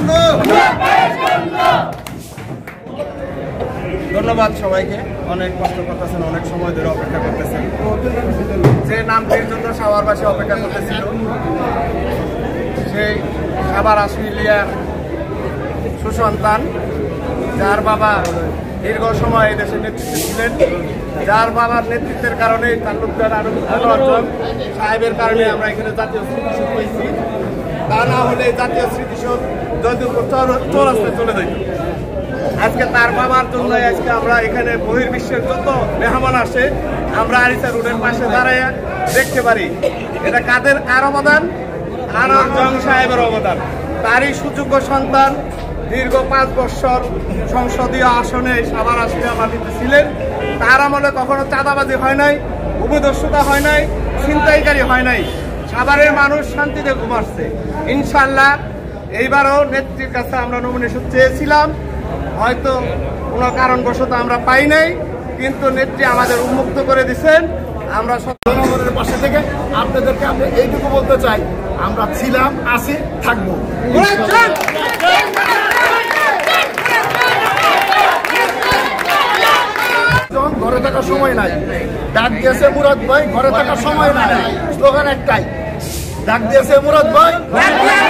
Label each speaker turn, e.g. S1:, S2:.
S1: ধন্যবাদ সবাইকে। অনেক কষ্ট করতেছেন, অনেক সময় ধরে অপেক্ষা করতেছেন। যে নামটির জন্য সাভারবাসী অপেক্ষা করতেছিল, সেই সাভার আশুলিয়ার সুসন্তান, যার বাবা দীর্ঘ সময় এই দেশের নেতৃত্বে ছিলেন, যার বাবার নেতৃত্বের কারণে তালুকদার অর্জন সাহেবের কারণে আমরা এখানে জাতীয় স্মৃতিসৌধ পেয়েছি। তা না হলে জাতীয় স্মৃতিসৌধ যদি চৌরাস্তায় চলে যেত। আজকে তার বাবার জন্য আজকে আমরা এখানে বহির্বিশ্বের যত মেহমান আসে আমরা আরিচা রোডের পাশে দাঁড়াইয়া দেখতে পারি। এটা কার অবদান? আনোয়ার জং সাহেবের অবদান। তারই সুযোগ্য সন্তান দীর্ঘ 5 বছর সংসদীয় আসনে সাভার আশুলিয়া মাটিতে ছিলেন। তার আমলে কখনো চাঁদাবাজি হয় নাই, উপদস্যুতা হয় নাই, ছিনতাইকারী হয় নাই। সাভারের মানুষ শান্তিতে ঘুমাচ্ছে। ইনশাল্লাহ এইবারও নেত্রীর কাছে আমরা নমিনেশন চেয়েছিলাম, হয়তো কোনো কারণবশত আমরা পাই নাই, কিন্তু নেত্রী আমাদের উন্মুক্ত করে দিচ্ছেন। আমরা জনগণের পাশে থেকে আপনাদেরকে আমরা এইটুকু বলতে চাই, আমরা ছিলাম, আছি, থাকবো। ঘরে থাকার সময় নাই, ডাক দিয়েছে মুরাদ ভাই, ঘরে থাকার সময় নাই। স্লোগান একটাই, ডাক দিয়েছে মুরাদ ভাই।